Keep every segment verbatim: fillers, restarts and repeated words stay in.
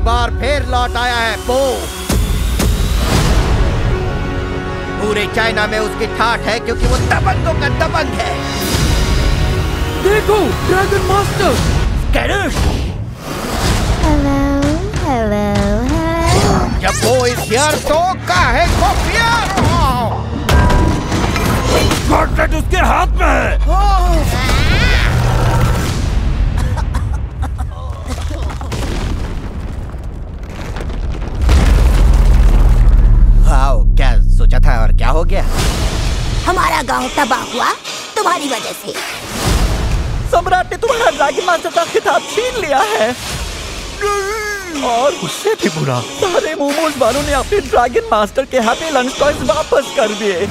बार फिर लौट आया है पो। पूरे चाइना में उसकी ठाठ है क्योंकि वो दबंगों का दबंग है। देखो, dragon master. Hello hello hello. जब वो इस यार तो काहे को प्यार गॉडलेट उसके हाथ में है। वाओ, क्या सोचा था और क्या हो गया? हमारा गांव तबाह हुआ तुम्हारी वजह से। सम्राट ने तुम्हारा ड्रैगन मास्टर का खिताब छीन लिया है। और उससे भी बुरा, सारे मोमोज वालों ने अपने ड्रैगन मास्टर के हैप्पी लंच टॉयज वापस कर दिए।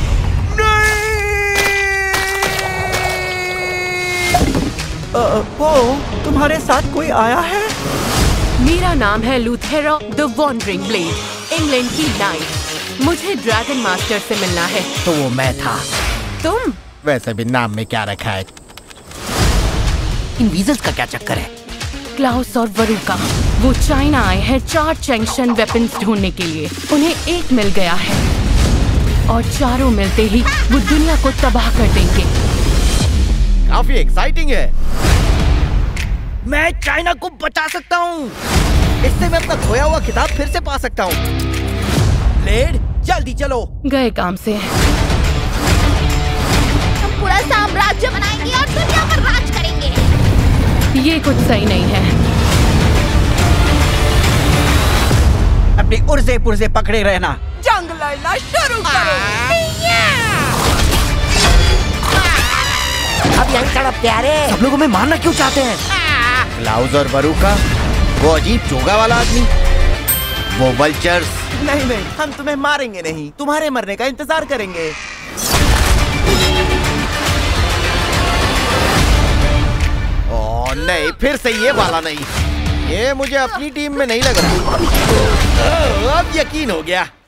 वो तुम्हारे साथ कोई आया है? मेरा नाम है Luthera the wandering blade, England की नाइट। मुझे ड्रैगन मास्टर से मिलना है। तो वो मैं था। तुम? वैसे भी नाम में क्या रखा है? इन वीजल्स का क्या चक्कर है? क्लाउस और वरुका, वो चाइना आए हैं चार चैंक्शन वेपन्स ढूंढने के लिए। उन्हें एक मिल गया है और चारों मिलते ही वो दुनिया को तबाह कर देंगे। काफी एक्साइटिंग है। मैं चाइना को बचा सकता हूँ। इससे मैं अपना खोया हुआ खिताब फिर से पा सकता हूँ। ब्लेड, जल्दी चलो। गए काम से। हम पूरा साम्राज्य बनाएंगे और दुनिया पर राज करेंगे। ये कुछ सही नहीं है। अपनी उर्जे पुर्जे पकड़े रहना। जंग लड़ना शुरू करो। अब यहीं चढ़ो प्यारे। सब लोगों में मारना क्यों चाहते हैं? क्लाउस और वरुका, वो अजीब चोगा वाला आदमी, वो वल्चर्स। नहीं नहीं, हम तुम्हें मारेंगे नहीं, तुम्हारे मरने का इंतजार करेंगे। ओह नहीं, फिर से ये वाला नहीं। ये मुझे अपनी टीम में नहीं लग रहा। अब यकीन हो गया।